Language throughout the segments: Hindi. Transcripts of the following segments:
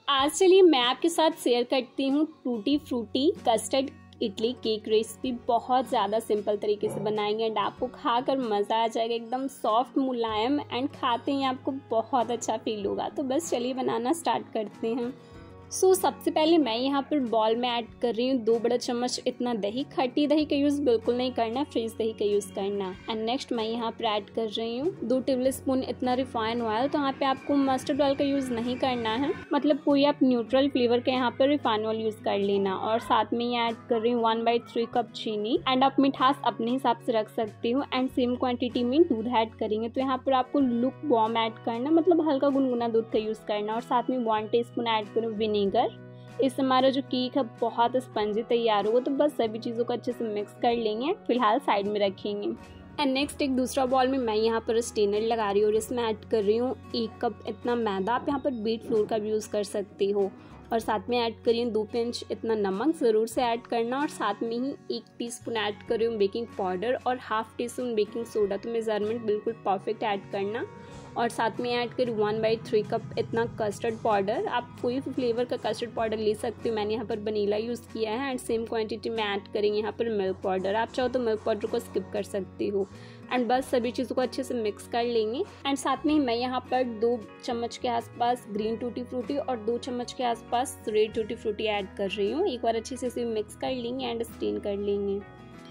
आज चलिए मैं आपके साथ शेयर करती हूँ tutti frutti custard idli cake recipe. बहुत ज़्यादा सिंपल तरीके से बनाएंगे एंड आपको खाकर मज़ा आ जाएगा। एकदम सॉफ्ट मुलायम एंड खाते ही आपको बहुत अच्छा फील होगा। तो बस चलिए बनाना स्टार्ट करते हैं। सबसे पहले मैं यहाँ पर बॉल में ऐड कर रही हूँ 2 बड़ा चम्मच इतना दही। खट्टी दही का यूज़ बिल्कुल नहीं करना, फ्रेश दही का यूज़ करना। एंड नेक्स्ट मैं यहाँ पर ऐड कर रही हूँ 2 टेबलस्पून इतना रिफाइंड ऑयल। तो यहाँ पे आपको मस्टर्ड ऑयल का यूज़ नहीं करना है, मतलब कोई आप न्यूट्रल फ्लेवर का यहाँ पर रिफाइंड ऑयल यूज़ कर लेना। और साथ में ये ऐड कर रही हूँ 1/3 कप चीनी। एंड आप मिठास अपने हिसाब से रख सकती हूँ। एंड सेम क्वान्टिटी में दूध ऐड करेंगे। तो यहाँ पर आपको लुक वार्म ऐड करना, मतलब हल्का गुनगुना दूध का यूज़ करना। और साथ में 1 टीस्पून ऐड करूँ विनेगर। इससे हमारा जो केक है बहुत स्पंजी तैयार होगा। तो बस सभी चीज़ों को अच्छे से मिक्स कर लेंगे, फिलहाल साइड में रखेंगे। एंड नेक्स्ट एक दूसरा बॉल में मैं यहाँ पर स्टेनर लगा रही हूँ और इसमें ऐड कर रही हूँ 1 कप इतना मैदा। आप यहाँ पर व्हीट फ्लोर का भी यूज़ कर सकती हो। और साथ में ऐड करी हूँ 2 पिंच इतना नमक, ज़रूर से ऐड करना। और साथ में ही 1 टीस्पून ऐड करी हूँ बेकिंग पाउडर और ½ टीस्पून बेकिंग सोडा। तो मेजरमेंट बिल्कुल परफेक्ट ऐड करना। और साथ में ऐड करी 1/3 कप इतना कस्टर्ड पाउडर। आप कोई भी फ्लेवर का कस्टर्ड पाउडर ले सकते हो, मैंने यहाँ पर वनीला यूज़ किया है। एंड सेम क्वांटिटी में ऐड करेंगे यहाँ पर मिल्क पाउडर। आप चाहो तो मिल्क पाउडर को स्किप कर सकती हो। एंड बस सभी चीज़ों को अच्छे से मिक्स कर लेंगे। एंड साथ में मैं यहाँ पर 2 चम्मच के आसपास ग्रीन टूटी फ्रूटी और 2 चम्मच के आसपास रेड टूटी फ्रूटी ऐड कर रही हूँ। एक बार अच्छे से इसे मिक्स कर लेंगे एंड स्टेन कर लेंगे।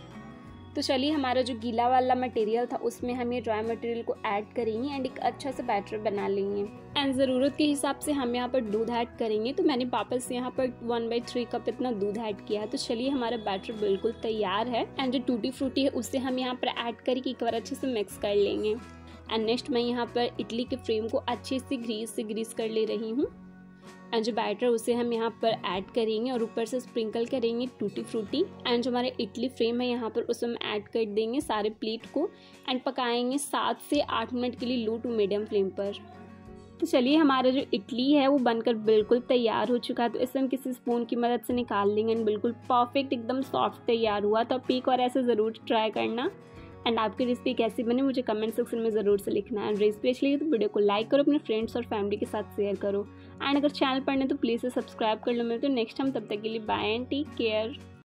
तो चलिए हमारा जो गीला वाला मटेरियल था उसमें हम ये ड्राई मटेरियल को ऐड करेंगे एंड एक अच्छा सा बैटर बना लेंगे। एंड ज़रूरत के हिसाब से हम यहाँ पर दूध ऐड करेंगे। तो मैंने वापस यहाँ पर 1/3 कप इतना दूध ऐड किया है। तो चलिए हमारा बैटर बिल्कुल तैयार है। एंड जो टूटी फ्रूटी है उससे हम यहाँ पर ऐड करके एक बार अच्छे से मिक्स कर लेंगे। एंड नेक्स्ट मैं यहाँ पर इडली के फ्रेम को अच्छे से ग्रीस कर ले रही हूँ। एंड जो बैटर उसे हम यहाँ पर ऐड करेंगे और ऊपर से स्प्रिंकल करेंगे टूटी फ्रूटी। एंड जो हमारे इडली फ्रेम है यहाँ पर उसे हम ऐड कर देंगे सारे प्लेट को। एंड पकाएंगे 7 से 8 मिनट के लिए लो टू मीडियम फ्लेम पर। तो चलिए हमारा जो इडली है वो बनकर बिल्कुल तैयार हो चुका है। तो इसे हम किसी स्पून की मदद से निकाल लेंगे। एंड बिल्कुल परफेक्ट एकदम सॉफ्ट तैयार हुआ। तो आप एक और ऐसे ज़रूर ट्राई करना। एंड आपकी रेसिपी कैसी बनी मुझे कमेंट सेक्शन में ज़रूर से लिखना है। रेसिपी अच्छी लगी तो वीडियो को लाइक करो, अपने फ्रेंड्स और फैमिली के साथ शेयर करो। एंड अगर चैनल पर नहीं तो प्लीज़ सब्सक्राइब कर लो। मिलते हैं नेक्स्ट टाइम, तब तक के लिए बाय एंड टेक केयर।